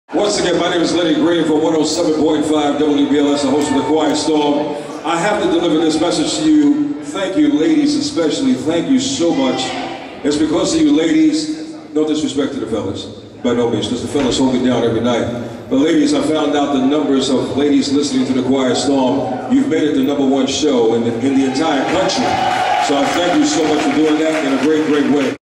Once again, my name is Lenny Green from 107.5 WBLS, the host of the Quiet Storm. I have to deliver this message to you. Thank you, ladies especially. Thank you so much. It's because of you ladies. No disrespect to the fellas, by no means, because the fellas hold it down every night. But ladies, I found out the numbers of ladies listening to the Quiet Storm. You've made it the #1 show in the entire country. So I thank you so much for doing that in a great, great way.